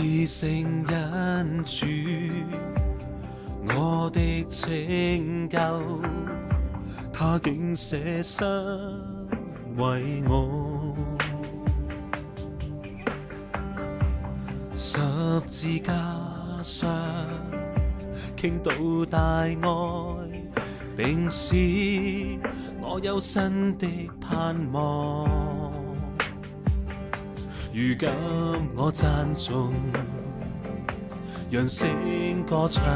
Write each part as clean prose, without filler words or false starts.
至聖恩主，我的拯救，他竟捨身為我。十字架上傾倒大愛，並使我有新的盼望。如今我讚頌，揚聲歌唱，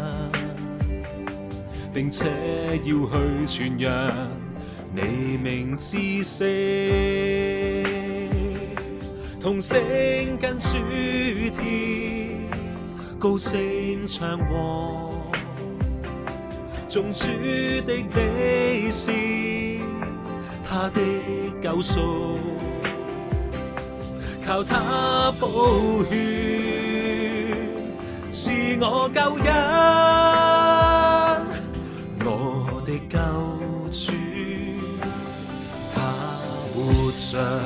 並且要去傳揚你名之聲，同聲跟主天高聲唱和，頌主的美善，他的救贖。靠他寶血賜我救恩，我的救主他活着，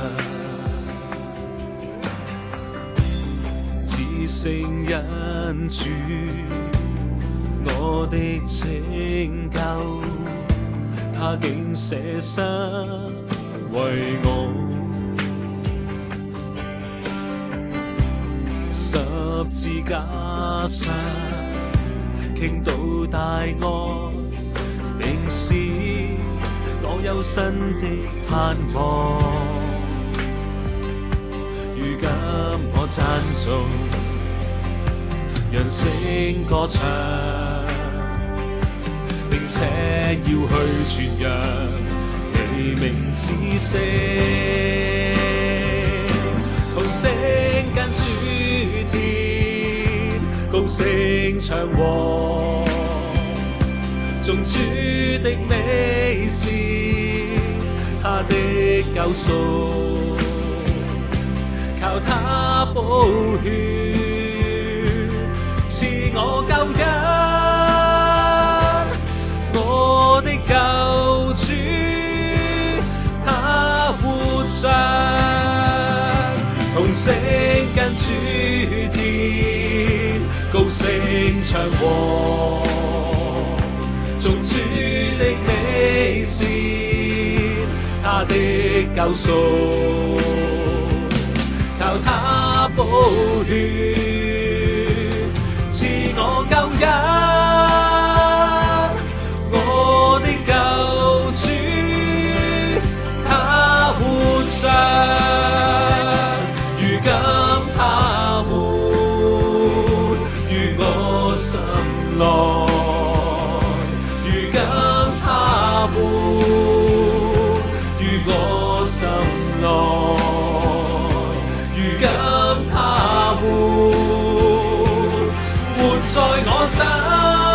至聖恩主，我的拯救，他竟捨身為我。十字架上傾倒大愛，並使我有新的盼望。如今我讚頌，揚聲歌唱，並且要去傳揚你名之聲，同聲跟主天高聲唱和，頌主的美善，他的救贖，靠他寶血賜我救恩，我的救主他活着，同聲跟主天高聲唱和，頌主的美善，他的救贖，靠他寶血賜我救恩，我的救主他活着，如今他活於我心內，如今他活於我心內，如今他活在我心。